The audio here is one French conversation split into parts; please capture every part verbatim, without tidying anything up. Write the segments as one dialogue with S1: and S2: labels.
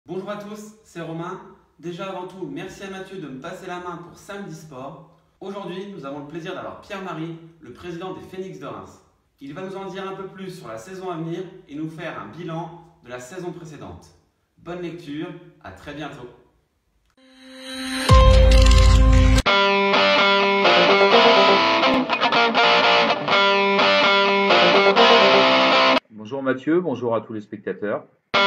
S1: Bonjour à tous, c'est Romain. Déjà avant tout, merci à Mathieu de me passer la main pour Samedi Sport. Aujourd'hui, nous avons le plaisir d'avoir Pierre-Marie, le président des Phénix de Reims. Il va nous en dire un peu plus sur la saison à venir et nous faire un bilan de la saison précédente. Bonne lecture, à très bientôt.
S2: Bonjour Mathieu, bonjour à tous les spectateurs.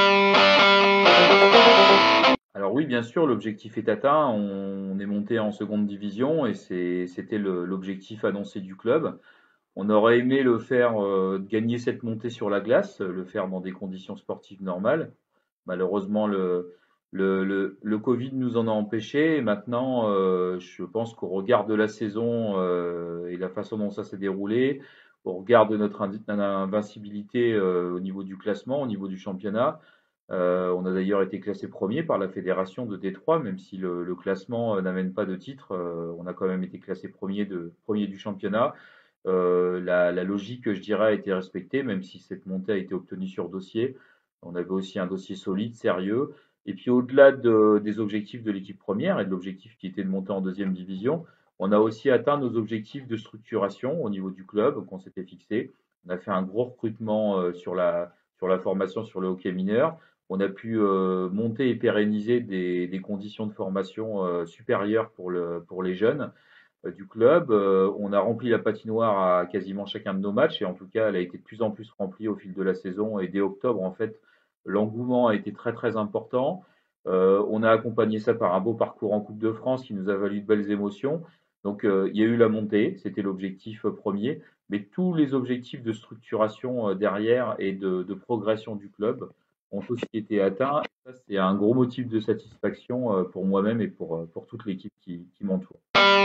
S2: Alors oui, bien sûr, l'objectif est atteint. On est monté en seconde division et c'est- c'était le- l'objectif annoncé du club. On aurait aimé le faire, euh, gagner cette montée sur la glace, le faire dans des conditions sportives normales. Malheureusement, le, le, le, le Covid nous en a empêchés. Et maintenant, euh, je pense qu'au regard de la saison euh, et la façon dont ça s'est déroulé, au regard de notre indi- invincibilité euh, au niveau du classement, au niveau du championnat, euh, on a d'ailleurs été classé premier par la fédération de Détroit, même si le, le classement euh, n'amène pas de titre. Euh, on a quand même été classé premier, de, premier du championnat. Euh, la, la logique, je dirais, a été respectée, même si cette montée a été obtenue sur dossier. On avait aussi un dossier solide, sérieux. Et puis au-delà de- des objectifs de l'équipe première et de l'objectif qui était de monter en deuxième division, on a aussi atteint nos objectifs de structuration au niveau du club qu'on s'était fixé. On a fait un gros recrutement euh, sur la, sur la formation sur le hockey mineur. On a pu euh, monter et pérenniser des, des conditions de formation euh, supérieures pour, le, pour les jeunes euh, du club. Euh, on a rempli la patinoire à quasiment chacun de nos matchs et en tout cas, elle a été de plus en plus remplie au fil de la saison et dès octobre, en fait, l'engouement a été très très important. Euh, on a accompagné ça par un beau parcours en Coupe de France qui nous a valu de belles émotions. Donc, euh, il y a eu la montée, c'était l'objectif euh, premier, mais tous les objectifs de structuration euh, derrière et de, de progression du club ont aussi été atteints. Ça, c'est un gros motif de satisfaction euh, pour moi-même et pour, euh, pour toute l'équipe qui, qui m'entoure.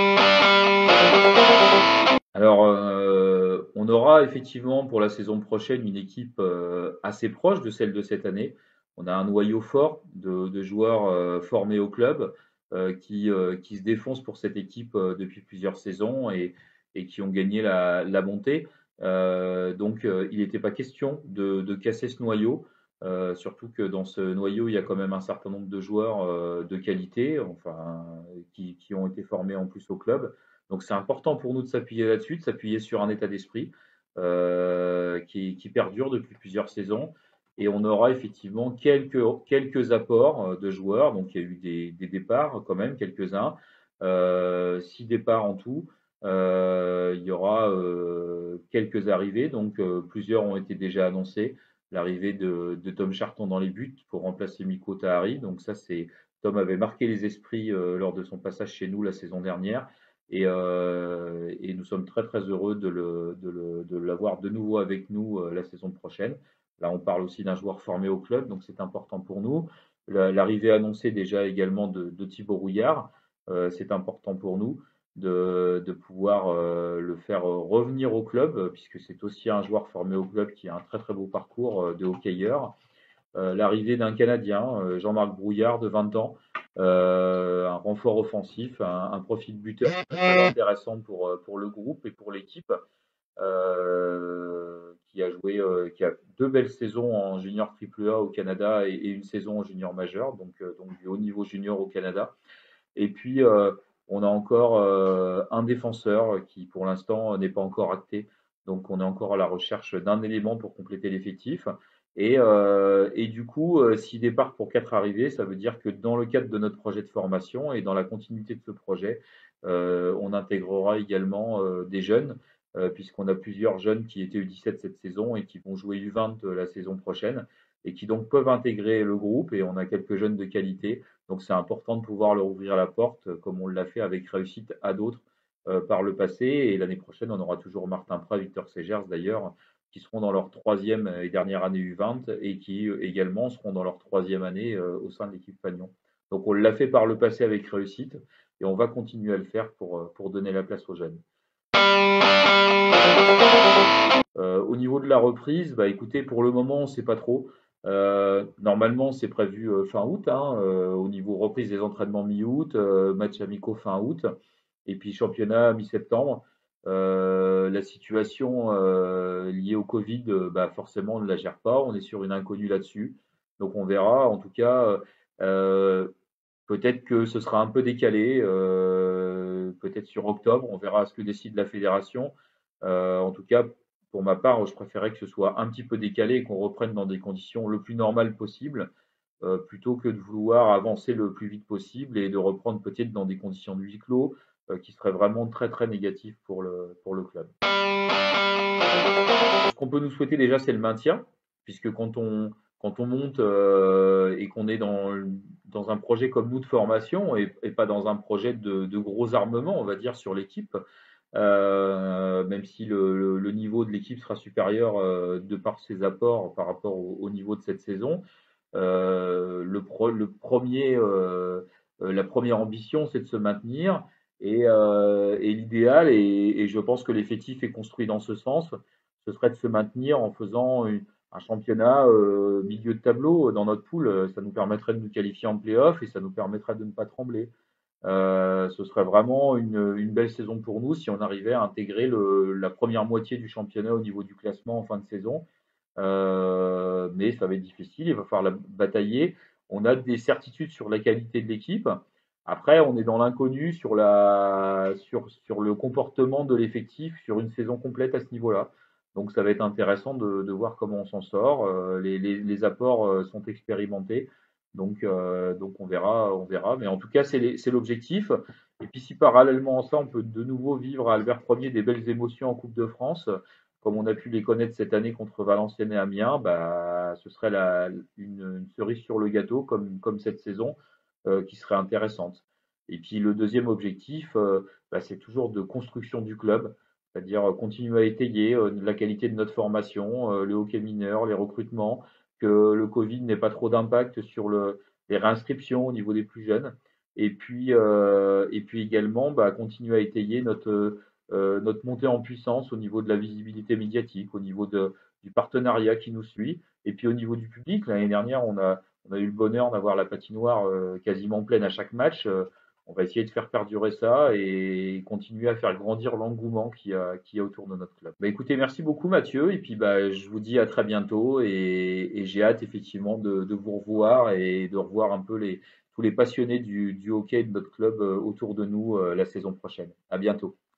S2: Alors, euh, on aura effectivement pour la saison prochaine une équipe euh, assez proche de celle de cette année. On a un noyau fort de, de joueurs euh, formés au club euh, qui, euh, qui se défoncent pour cette équipe euh, depuis plusieurs saisons et, et qui ont gagné la, la montée. Euh, donc, euh, il n'était pas question de, de casser ce noyau, euh, surtout que dans ce noyau, il y a quand même un certain nombre de joueurs euh, de qualité, enfin, qui, qui ont été formés en plus au club. Donc c'est important pour nous de s'appuyer là-dessus, de s'appuyer sur un état d'esprit euh, qui, qui perdure depuis plusieurs saisons. Et on aura effectivement quelques, quelques apports euh, de joueurs. Donc il y a eu des, des départs quand même, quelques-uns. Euh, six départs en tout. Euh, il y aura euh, quelques arrivées. Donc euh, plusieurs ont été déjà annoncés. L'arrivée de, de Tom Charton dans les buts pour remplacer Miko Tahari. Donc ça, c'est Tom avait marqué les esprits euh, lors de son passage chez nous la saison dernière. Et, euh, et nous sommes très très heureux de, le, de, le, de l'avoir de nouveau avec nous euh, la saison prochaine. Là, on parle aussi d'un joueur formé au club, donc c'est important pour nous. La- L'arrivée annoncée déjà également de, de Thibaut Rouillard, euh, c'est important pour nous de, de pouvoir euh, le faire revenir au club, euh, puisque c'est aussi un joueur formé au club qui a un très très beau parcours euh, de hockeyeur. Euh, l'arrivée d'un Canadien, euh, Jean-Marc Brouillard, de vingt ans, euh, un renfort offensif, un, un profil buteur très intéressant pour, euh, pour le groupe et pour l'équipe, euh, qui a joué, euh, qui a deux belles saisons en junior triple A au Canada et, et une saison en junior majeur, donc, euh, donc du haut niveau junior au Canada. Et puis, euh, on a encore euh, un défenseur qui, pour l'instant, n'est pas encore acté. Donc, on est encore à la recherche d'un élément pour compléter l'effectif. Et, euh, et du coup, euh, six départs pour quatre arrivées, ça veut dire que dans le cadre de notre projet de formation et dans la continuité de ce projet, euh, on intégrera également euh, des jeunes, euh, puisqu'on a plusieurs jeunes qui étaient U dix-sept cette saison et qui vont jouer U vingt la saison prochaine et qui donc peuvent intégrer le groupe. Et on a quelques jeunes de qualité, donc c'est important de pouvoir leur ouvrir la porte, euh, comme on l'a fait avec réussite à d'autres euh, par le passé. Et l'année prochaine, on aura toujours Martin Prat, Victor Segers d'ailleurs, qui seront dans leur troisième et dernière année U vingt et qui euh, également seront dans leur troisième année euh, au sein de l'équipe Fagnon. Donc on l'a fait par le passé avec réussite et on va continuer à le faire pour, euh, pour donner la place aux jeunes. Euh, au niveau de la reprise, bah écoutez, pour le moment, on ne sait pas trop. Euh, normalement, c'est prévu euh, fin août, hein, euh, au niveau reprise des entraînements mi-août, euh, match amicaux fin août, et puis championnat mi-septembre. Euh, la situation euh, liée au Covid, euh, bah forcément, on ne la gère pas. On est sur une inconnue là-dessus. Donc on verra. En tout cas, euh, Euh, Peut-être que ce sera un peu décalé, euh, peut-être sur octobre, on verra ce que décide la fédération. Euh, en tout cas, pour ma part, je préférais que ce soit un petit peu décalé et qu'on reprenne dans des conditions le plus normales possible, euh, plutôt que de vouloir avancer le plus vite possible et de reprendre peut-être dans des conditions de huis clos, euh, qui seraient vraiment très très négatives pour le, pour le club. Ce qu'on peut nous souhaiter déjà, c'est le maintien, puisque quand on, quand on monte euh, et qu'on est dans, dans un projet comme nous de formation et, et pas dans un projet de, de gros armement, on va dire, sur l'équipe, euh, même si le, le- le niveau de l'équipe sera supérieur euh, de par ses apports par rapport au, au niveau de cette saison, euh, le, pro- le premier, euh, euh, la première ambition, c'est de se maintenir. Et, euh, et l'idéal, et, et je pense que l'effectif est construit dans ce sens, ce serait de se maintenir en faisant une- un championnat euh, milieu de tableau dans notre poule. Ça nous permettrait de nous qualifier en play-off et ça nous permettrait de ne pas trembler. Euh, ce serait vraiment une, une belle saison pour nous si on arrivait à intégrer le- la première moitié du championnat au niveau du classement en fin de saison. Euh, mais ça va être difficile, il va falloir la batailler. On a des certitudes sur la qualité de l'équipe. Après, on est dans l'inconnu sur la sur, sur le comportement de l'effectif sur une saison complète à ce niveau-là. Donc ça va être intéressant de, de voir comment on s'en sort. Euh, les, les, les apports euh, sont expérimentés. Donc, euh, donc on verra, on verra. Mais en tout cas, c'est les- c'est l'objectif. Et puis si parallèlement à ça, on peut de nouveau vivre à Albert Ier des belles émotions en Coupe de France, comme on a pu les connaître cette année contre Valenciennes et Amiens, bah, ce serait la, une, une cerise sur le gâteau, comme, comme cette saison, euh, qui serait intéressante. Et puis le deuxième objectif, euh, bah, c'est toujours de construction du club, c'est-à-dire euh, continuer à étayer euh, la qualité de notre formation, euh, le hockey mineur, les recrutements, que le Covid n'ait pas trop d'impact sur le, les réinscriptions au niveau des plus jeunes. Et puis, euh, et puis également, bah, continuer à étayer notre, euh, notre montée en puissance au niveau de la visibilité médiatique, au niveau de, du partenariat qui nous suit, et puis au niveau du public. L'année dernière, on a, on a eu le bonheur d'avoir la patinoire euh, quasiment pleine à chaque match. Euh, on va essayer de faire perdurer ça et continuer à faire grandir l'engouement qu'il y a, qu'il y a autour de notre club. Bah, écoutez, merci beaucoup Mathieu, et puis bah, je vous dis à très bientôt, et, et j'ai hâte effectivement de, de vous revoir et de revoir un peu les, tous les passionnés du, du hockey de notre club euh, autour de nous euh, la saison prochaine. À bientôt.